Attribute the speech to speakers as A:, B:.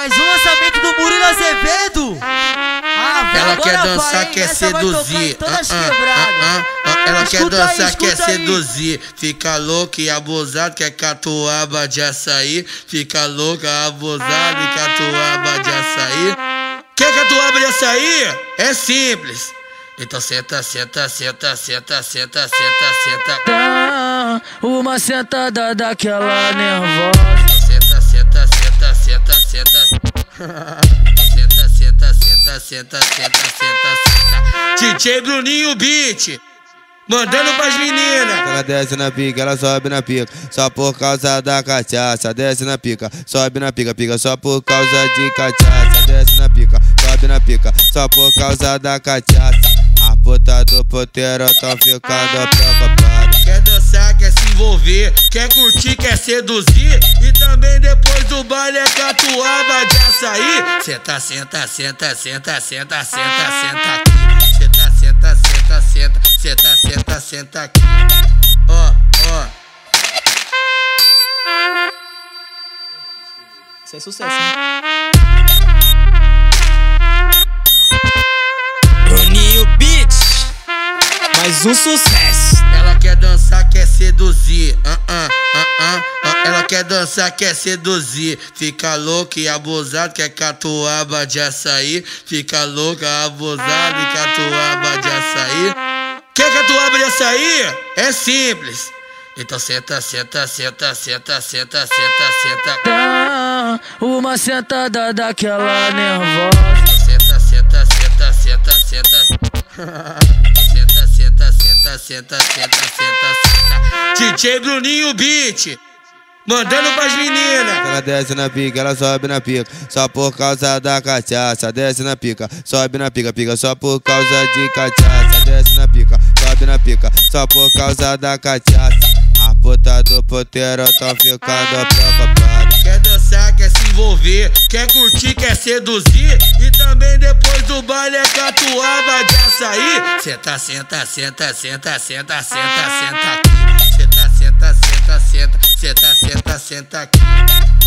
A: Mais um lançamento do Murilo Azevedo.
B: Ela quer dançar, quer seduzir. Ela quer dançar, quer seduzir. Fica louca e abusada, quer catuaba de açaí. Fica louca, abusada e catuaba de açaí. Quer catuaba de açaí? É simples. Então senta, senta, senta, senta, senta, senta, senta.
C: Dá uma sentada daquela nervosa.
B: Senta, senta, senta, senta, senta. Senta, senta, senta, senta, senta, senta, senta. DJ Bruninho Beat, mandando pras meninas.
D: Ela desce na pica, ela sobe na pica, só por causa da cachaça. Desce na pica, sobe na pica, pica só por causa de cachaça. Desce na pica, sobe na pica, só por causa da cachaça. A puta do poteiro tão ficando preocupada.
B: Quer dançar, quer se envolver, quer curtir, quer seduzir. E também depois do baile é catuaba de açaí. Senta, senta, senta, senta, senta, senta, senta aqui. Senta, senta, senta, senta, senta, senta, senta aqui. Ó, ó.
A: Isso é sucesso, hein?
C: Bruninho Beats, mais um sucesso.
B: Ela quer dançar, quer seduzir. Ela quer dançar, quer seduzir. Fica louca e abusada, quer catuaba de açaí. Fica louca, abusada e catuaba de açaí. Quer catuaba de açaí? É simples. Então senta, senta, senta, senta, senta, senta, senta.
C: Dá uma sentada daquela nervosa.
B: Senta, senta, senta, senta, senta. Senta, senta, senta, senta, senta, senta, senta. DJ Bruninho Beat, mandando pras meninas.
D: Ela desce na pica, ela sobe na pica, só por causa da cachaça. Desce na pica, sobe na pica, pica só por causa de cachaça. Desce na pica, sobe na pica, só por causa da cachaça. A puta do poteiro tão ficando preocupada.
B: Quer dançar, quer se envolver, quer curtir, quer seduzir. E também depois do baile é catuaba de açaí. Senta, senta, senta, senta, senta, senta, senta aqui. Senta, senta, senta, senta, senta, senta, senta aqui.